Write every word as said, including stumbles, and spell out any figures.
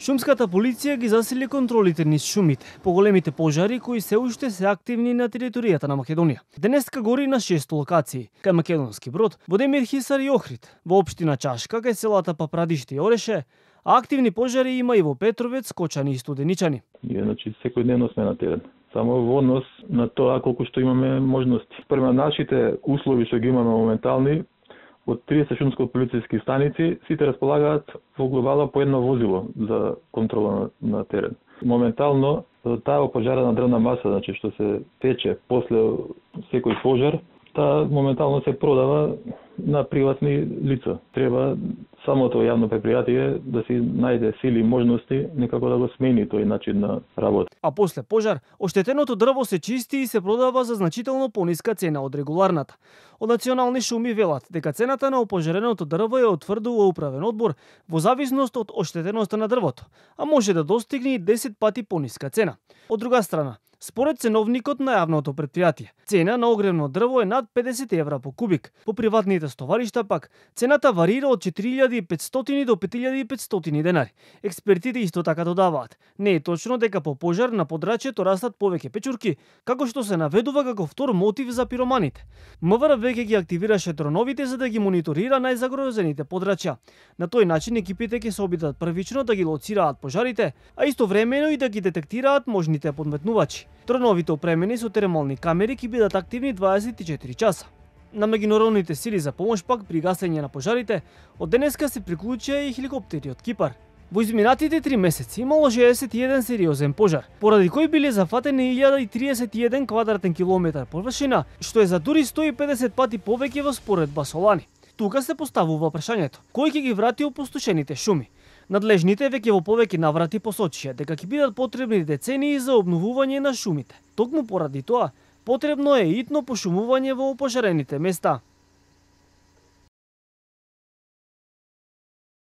Шумската полиција ги засили контролите низ шумите, поголемите пожари кои се уште се активни на територијата на Македонија. Денеска гори на шест локации, кај Македонски Брод, во Демир Хисар и Охрид, во општина Чашка, кај селата Папрадиште и Ореше, а активни пожари има и во Петровец, Кочани и Студеничани. Ние, значи, секојдневно сме на терен. Само во однос на тоа колку што имаме можности. Према нашите услови што ги имаме моментални, од триесет шумско-полициски станици, сите располагаат во глобала по едно возило за контрола на, на терен. Моментално, таа опожарена дрвна маса, значи што се тече после секој пожар, таа моментално се продава на приватни лица. Треба самото јавно предпријатие да си најде сили и можности некако да го смени тој начин на работа. А после пожар, оштетеното дрво се чисти и се продава за значително пониска цена од регуларната. Од Национални шуми велат дека цената на опожареното дрво ја утврдува управен одбор во зависност од оштетеноста на дрвото, а може да достигне и десет пати пониска цена. Од друга страна, според ценовникот на јавното предпријатие, цена на огревно дрво е над педесет евра по кубик. По приватните стоваришта пак, цената варира од четири илјади и петстотини до пет илјади и петстотини денари. Експертите исто така додаваат, не е точно дека по пожар на подрачјето растат повеќе печурки, како што се наведува како втор мотив за пироманите. МВР веќе ги активираше дроновите за да ги мониторира најзагрозените подрачја. На тој начин екипите ќе се обидат првично да ги лоцираат пожарите, а истовремено и да ги детектираат можните подметнувачи. Дроновите опремени со термални камери ќе бидат активни дваесет и четири часа. На меѓународните сили за помош пак при гасење на пожарите, од денеска се приклучија и хеликоптери од Кипар. Во изминатите три месеци имало шеесет и еден сериозен пожар, поради кој биле зафатени илјада и триесет и еден квадратен километар површина, што е за дури сто и педесет пати повеќе во споредба со лани. Тука се поставува прашањето: кој ќе ги врати опустошените шуми? Надлежните веќе во повеќе наврати посочија дека ќе бидат потребни децении за обновување на шумите. Токму поради тоа, потребно е итно пошумување во опожарените места.